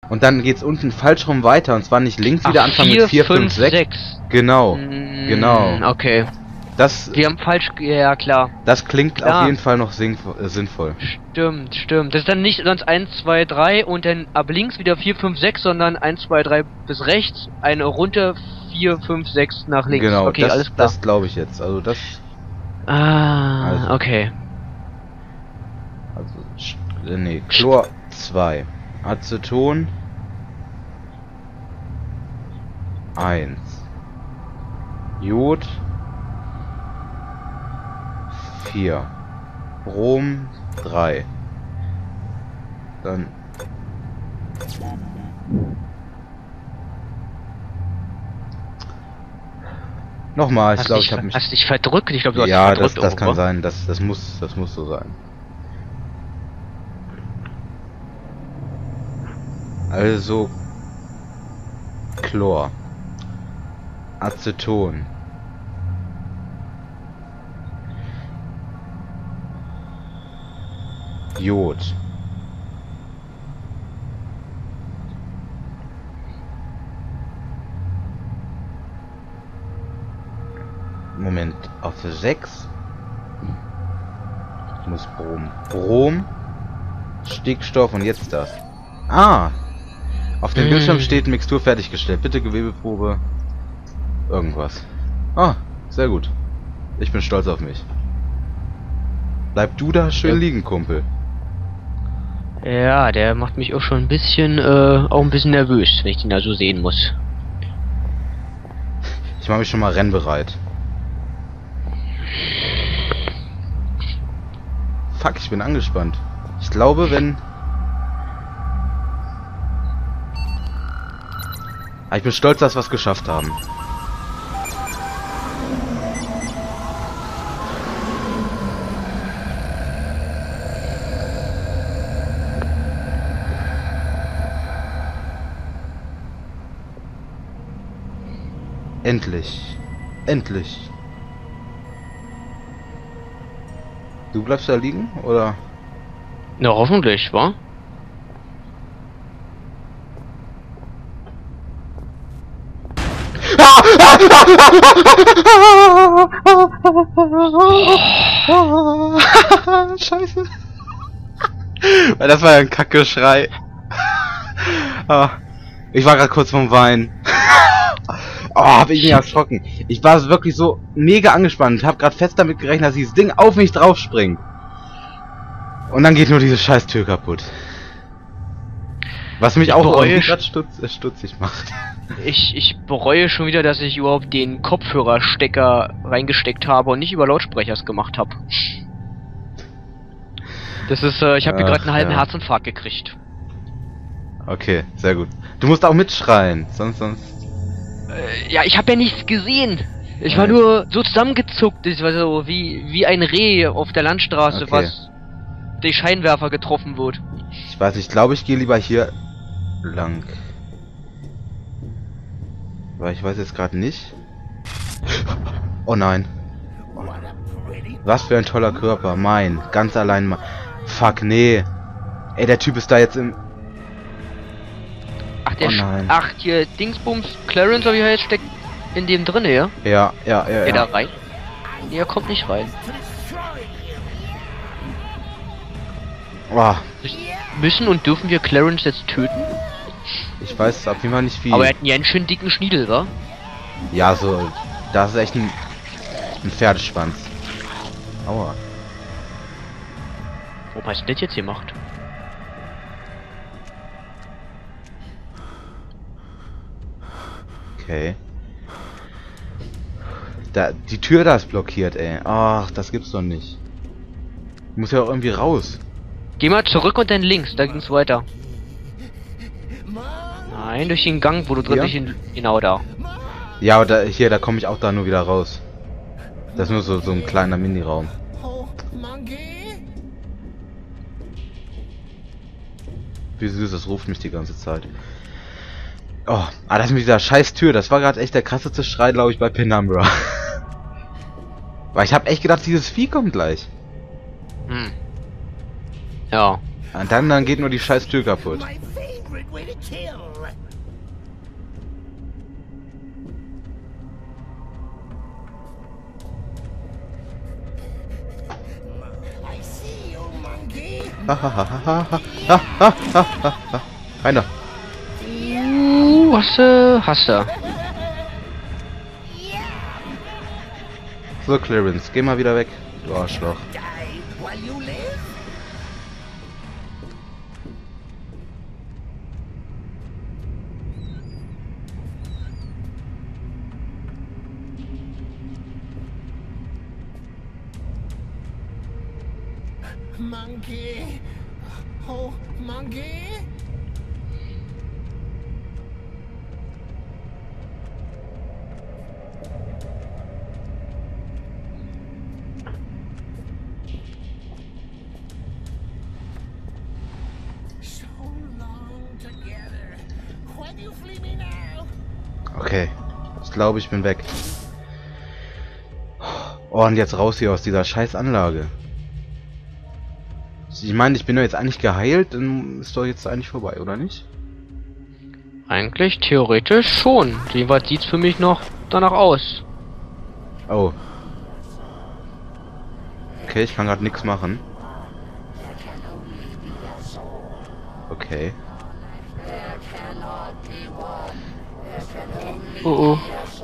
Und dann geht's unten falsch rum weiter. Und zwar nicht links wieder anfangen mit 4, 5, 6. Genau. Genau. Okay. Das, Wir haben falsch... Ja, klar. das klingt Klar. auf jeden Fall noch sinnvoll. Stimmt, stimmt. Das ist dann nicht sonst 1, 2, 3 und dann ab links wieder 4, 5, 6, sondern 1, 2, 3 bis rechts, eine runter 4, 5, 6 nach links. Genau, okay, das, alles klar. das glaube ich jetzt. Also das... Ah, okay. Also, nee, Chlor 2. Aceton 1. Jod 4. Brom 3. Dann nochmal, ich glaube, ich habe mich... Hast dich verdrückt? Ich glaube, du hast Ja, dich verdrückt das kann irgendwo. sein, das muss so sein. Also Chlor, Aceton, Jod, Moment, auf 6 muss Brom, Stickstoff und jetzt das. Ah! Auf dem Bildschirm steht Mixtur fertiggestellt. Bitte Gewebeprobe. Irgendwas. Ah, sehr gut. Ich bin stolz auf mich. Bleib du da schön liegen, Kumpel. Ja, der macht mich auch schon ein bisschen, auch ein bisschen nervös, wenn ich den da so sehen muss. Ich mache mich schon mal rennbereit. Fuck, ich bin angespannt. Ich glaube, wenn... Ich bin stolz, dass wir es geschafft haben. Endlich. Endlich. Du bleibst da liegen, oder? Na, hoffentlich, wa? Scheiße. Das war ja ein Kackgeschrei. Ich war gerade kurz vom Weinen. Hab ich mich erschrocken. Ich war wirklich so mega angespannt. Hab gerade fest damit gerechnet, dass dieses Ding auf mich drauf springt. Und dann geht nur diese scheiß Tür kaputt. Was mich auch gerade stutzig macht. Ich bereue schon wieder, dass ich überhaupt den Kopfhörerstecker reingesteckt habe und nicht über Lautsprechers gemacht habe. Das ist, ich habe hier gerade einen halben Herzinfarkt gekriegt. Okay, sehr gut. Du musst auch mitschreien, sonst... Ja, ich habe ja nichts gesehen. Ich war nur so zusammengezuckt. Ich war so wie ein Reh auf der Landstraße, was durch Scheinwerfer getroffen wird. Ich weiß nicht, ich glaube, ich gehe lieber hier lang. Weil ich weiß jetzt gerade nicht. Oh nein. Was für ein toller Körper. Mein. Ganz allein mal. Fuck, nee. Ey, der Typ ist da jetzt im... Ach, ach, hier, Dingsbums, Clarence, wie er jetzt steckt in dem drinne, ja? Ja. Geht da rein? Nee, er kommt nicht rein. Oh. Müssen und dürfen wir Clarence jetzt töten? Ich weiß auf jeden Fall nicht wie. Aber er hat einen ganz schön dicken Schniedel, wa? Ja, so. Das ist echt ein Pferdeschwanz. Aua. Warum hast du das jetzt gemacht? Okay. Die Tür da ist blockiert, ey. Ach, das gibt's doch nicht. Ich muss ja auch irgendwie raus. Geh mal zurück und dann links, da ging's weiter. Nein, durch den Gang, wo du drin bist, genau da. Ja, aber da komme ich auch da nur wieder raus. Das ist nur so ein kleiner Miniraum. Wie süß, das ruft mich die ganze Zeit. Oh, das mit dieser scheiß Tür, das war gerade echt der krasseste Schrei, glaube ich, bei Penumbra. Weil ich habe echt gedacht, dieses Vieh kommt gleich. Ja. Und dann geht nur die scheiß Tür kaputt. way to kill. I see you, monkey. Einer. Hast du. So, Clarence, geh mal wieder weg, du Arschloch. Die while you live. Monkey. Oh, monkey. So long together. Why do you flee me now? Okay, ich glaube, ich bin weg. Oh, und jetzt raus hier aus dieser scheiß Anlage. Ich meine, ich bin doch jetzt eigentlich geheilt, dann ist doch jetzt eigentlich vorbei, oder nicht? Eigentlich theoretisch schon. Jedenfalls sieht's für mich noch danach aus. Oh. Okay, ich kann gerade nichts machen. Okay. Oh.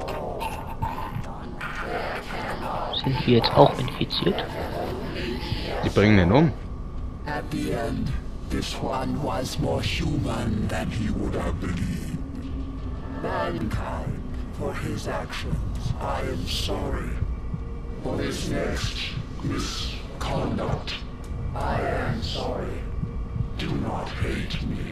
Sind wir jetzt auch infiziert? Die bringen den um. At the end, this one was more human than he would have believed. Mankind, for his actions, I am sorry. For his next misconduct, I am sorry. Do not hate me.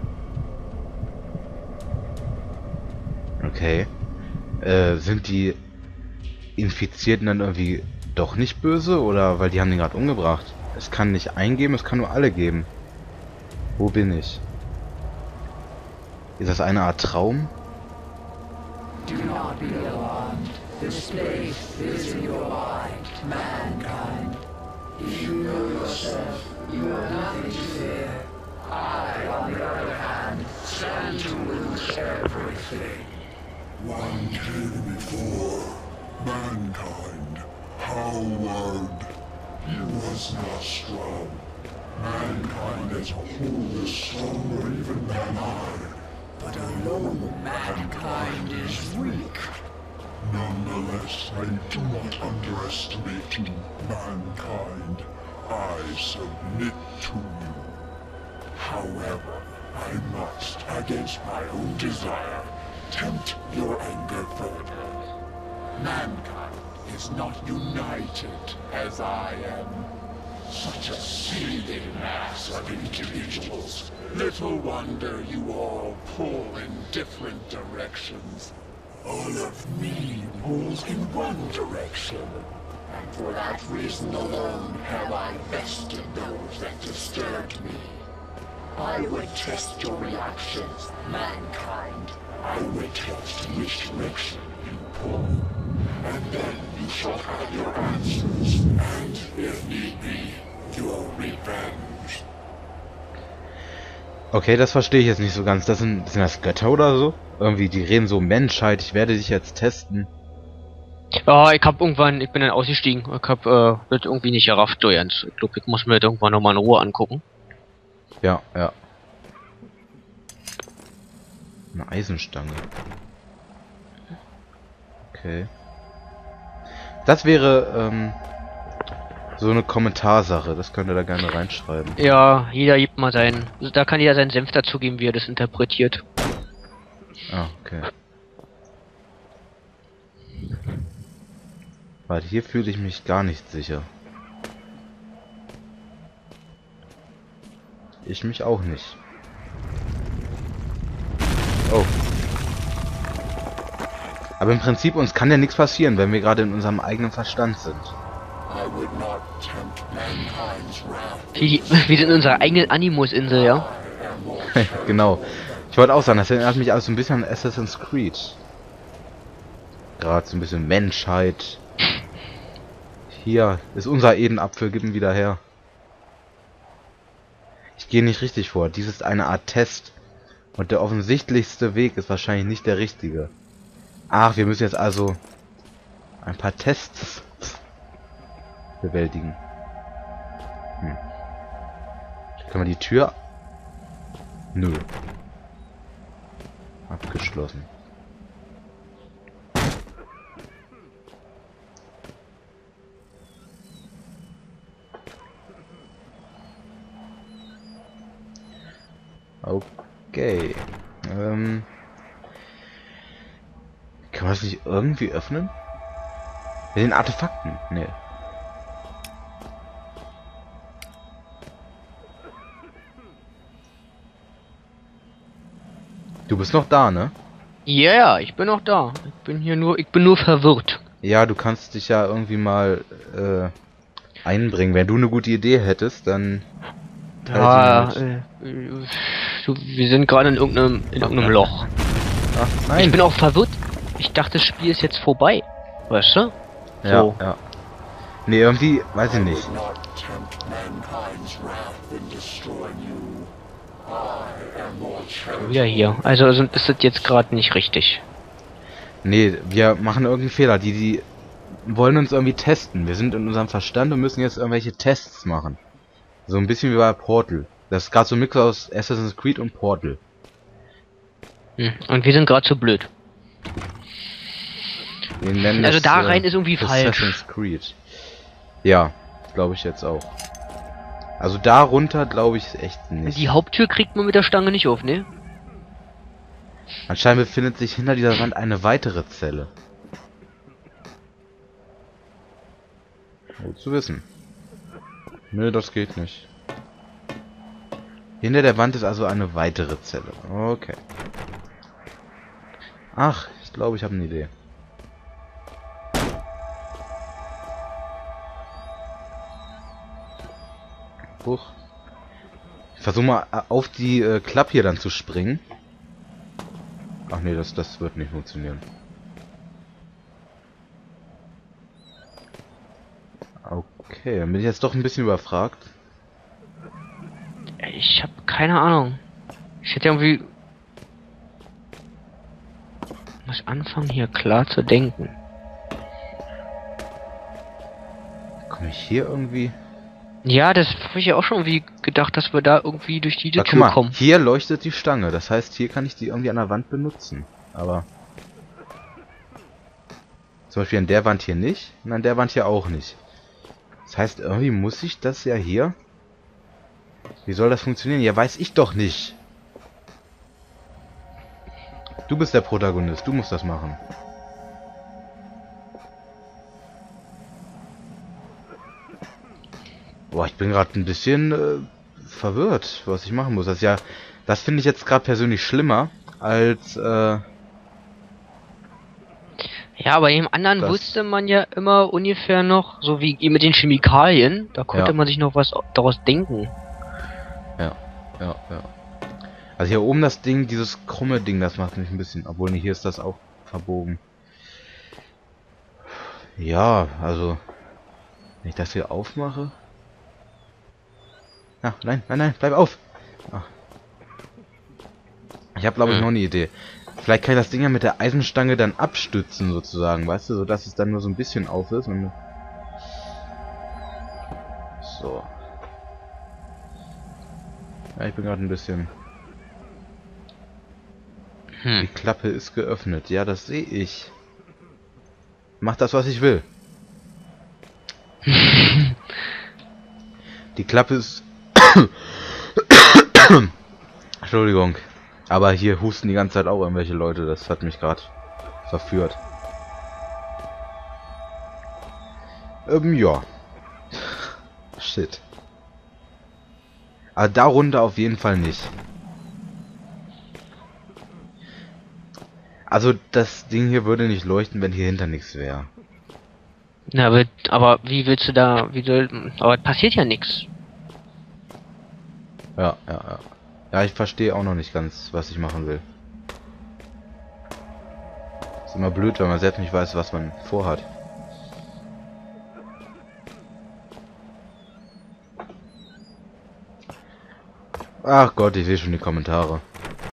Okay. Sind die Infizierten dann irgendwie doch nicht böse? Oder weil die haben den gerade umgebracht? Es kann nicht eingeben, es kann nur alle geben. Wo bin ich? Ist das eine Art Traum? Do not be alarmed. This place is in your mind, mankind. You know yourself. You have nothing to fear. I, on the other hand, stand to lose everything. One came before. Mankind. Howard. He was not strong. Mankind as a whole is stronger even than I. But alone, mankind is weak. Nonetheless, I do not underestimate you, mankind. I submit to you. However, I must, against my own desire, tempt your anger further. Mankind is not united as I am. Such a seething mass of individuals. Little wonder you all pull in different directions. All of me pulls in one direction. And for that reason alone have I bested those that disturbed me. I would test your reactions, mankind. I would test which direction you pull. And then you shall have your answers, and, if need be, your revenge. Okay, das verstehe ich jetzt nicht so ganz. Sind das Götter oder so? Irgendwie, die reden so Menschheit, ich werde dich jetzt testen. Ja, ich bin dann ausgestiegen. Ich hab das irgendwie nicht gerafft, du Jens. Ich glaube, ich muss mir das irgendwann nochmal in Ruhe angucken. Ja, ja. Eine Eisenstange. Okay. Das wäre, so eine Kommentarsache. Das könnt ihr da gerne reinschreiben. Ja, jeder gibt mal da kann jeder seinen Senf dazugeben, wie er das interpretiert. Ah, okay. Weil hier fühle ich mich gar nicht sicher. Ich mich auch nicht. Oh. Aber im Prinzip uns kann ja nichts passieren, wenn wir gerade in unserem eigenen Verstand sind. I would not tempt mankind's wrath. Wir sind in unserer eigenen Animus-Insel, ja? Genau. Ich wollte auch sagen, das erinnert mich also ein bisschen an Assassin's Creed. Gerade so ein bisschen Menschheit. Hier ist unser Edenapfel, gib ihn wieder her. Ich gehe nicht richtig vor. Dies ist eine Art Test. Und der offensichtlichste Weg ist wahrscheinlich nicht der richtige. Ach, wir müssen jetzt also ein paar Tests bewältigen. Können wir die Tür... Nö. Abgeschlossen. Okay. Kann man das nicht irgendwie öffnen? Mit den Artefakten? Nee. Du bist noch da, ne? Ja, ja, ich bin noch da. Ich bin nur verwirrt. Ja, du kannst dich ja irgendwie mal einbringen. Wenn du eine gute Idee hättest, dann... Ja, wir sind gerade in irgendeinem Loch. Ach, nein. Ich bin auch verwirrt. Ich dachte, das Spiel ist jetzt vorbei. Weißt du? Ja, So. ja. Nee, irgendwie, weiß ich nicht. Not tempt mankind's wrath in destroying you. I am more cherished. Wieder hier. Also ist das jetzt gerade nicht richtig. Nee, wir machen irgendeinen Fehler. Die wollen uns irgendwie testen. Wir sind in unserem Verstand und müssen jetzt irgendwelche Tests machen. So ein bisschen wie bei Portal. Das ist gerade so ein Mix aus Assassin's Creed und Portal. Und wir sind gerade so blöd. Wir nennen Also das, da rein ist irgendwie falsch. Assassin's Creed. Ja, glaube ich jetzt auch. Also da runter glaube ich echt nicht. Die Haupttür kriegt man mit der Stange nicht auf, ne? Anscheinend befindet sich hinter dieser Wand eine weitere Zelle. Gut zu wissen. Nö, das geht nicht. Hinter der Wand ist also eine weitere Zelle. Okay. Ach, ich glaube, ich habe eine Idee. Huch. Ich versuche mal auf die Klappe hier dann zu springen. Ach nee, das wird nicht funktionieren. Okay, dann bin ich jetzt doch ein bisschen überfragt. Ich habe keine Ahnung. Ich hätte irgendwie... muss anfangen hier klar zu denken. Komme ich hier irgendwie... Ja, das habe ich ja auch schon irgendwie gedacht, dass wir da irgendwie durch diese Guck Tür mal, kommen. hier leuchtet die Stange. Das heißt, hier kann ich die irgendwie an der Wand benutzen. Aber... zum Beispiel an der Wand hier nicht und an der Wand hier auch nicht. Das heißt, irgendwie muss ich das ja hier... Wie soll das funktionieren? Ja, weiß ich doch nicht. Du bist der Protagonist. Du musst das machen. Boah, ich bin gerade ein bisschen verwirrt, was ich machen muss. Das finde ich jetzt gerade persönlich schlimmer als Ja, aber im anderen das- wusste man ja immer ungefähr noch, so wie mit den Chemikalien, da konnte Ja. man sich noch was daraus denken. Ja. Also hier oben das Ding, dieses krumme Ding, das macht mich ein bisschen... Obwohl, nee, hier ist das auch verbogen. Ja, also... Wenn ich das hier aufmache... Ja, nein, bleib auf! Ach. Ich habe, glaube ich, noch eine Idee. Vielleicht kann ich das Ding ja mit der Eisenstange dann abstützen, sozusagen, weißt du? So dass es dann nur so ein bisschen auf ist und... So. Ja, ich bin gerade ein bisschen... Die Klappe ist geöffnet. Ja, das sehe ich. Mach das, was ich will. Die Klappe ist... Entschuldigung. Aber hier husten die ganze Zeit auch irgendwelche Leute. Das hat mich gerade verführt. Ja. Shit. Aber darunter auf jeden Fall nicht. Also das Ding hier würde nicht leuchten, wenn hier hinter nichts wäre. Na, aber wie willst du da, aber passiert ja nichts. Ja. Ja, ich verstehe auch noch nicht ganz, was ich machen will. Ist immer blöd, wenn man selbst nicht weiß, was man vorhat. Ach Gott, ich sehe schon die Kommentare.